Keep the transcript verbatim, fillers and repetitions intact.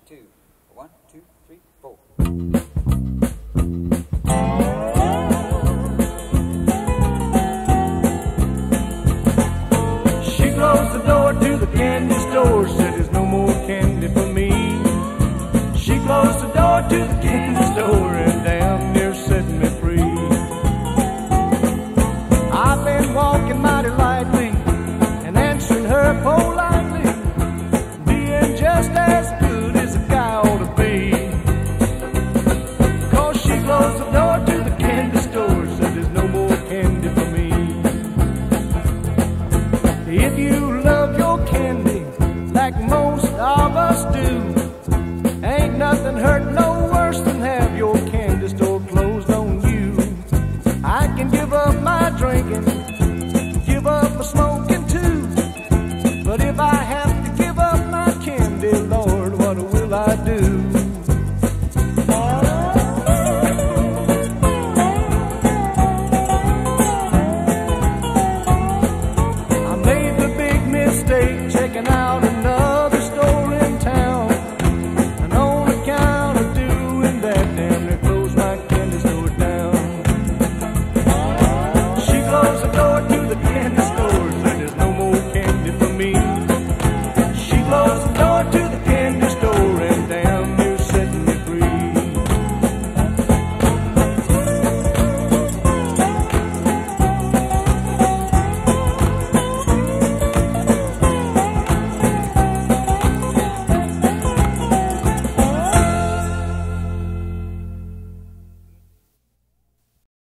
two. One, two, three, four. She closed the door to the candy store, said there's no more candy for me. She closed the door to the candy store and damn near set me free. I've been walking mighty lightly and answering her politely, being just as good as a guy ought to be. Cause she closed the door to the candy store, said there's no more candy for me. If you love your candy like most